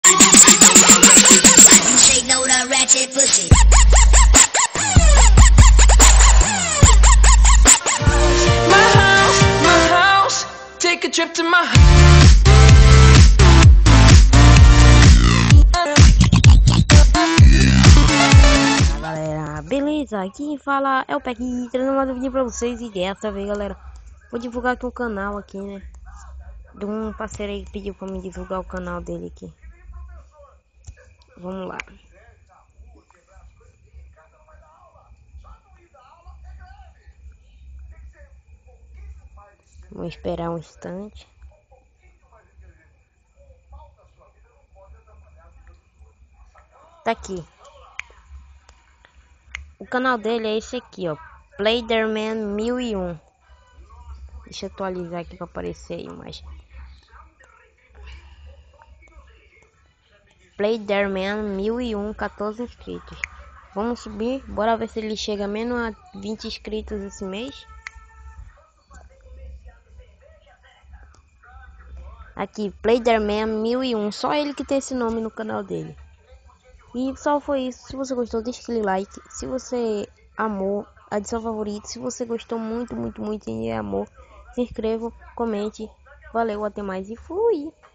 Take a trip to my Galera, beleza? Aqui quem fala é o Peck, trazendo mais um vídeo pra vocês. E dessa vez, galera, vou divulgar aqui o canal aqui, né? De um parceiro aí que pediu pra me divulgar o canal dele aqui. Vamos lá. Vamos esperar um instante. Tá aqui. O canal dele é esse aqui, ó. Playderman 1001. Deixa eu atualizar aqui pra aparecer a imagem. Playderman 1001, 14 inscritos. Vamos subir, bora ver se ele chega a menos a 20 inscritos esse mês. Aqui, Playderman 1001, só ele que tem esse nome no canal dele. E só foi isso. Se você gostou, deixa aquele like. Se você amou, adicione favorito. Se você gostou muito e amor, se inscreva, comente. Valeu, até mais e fui!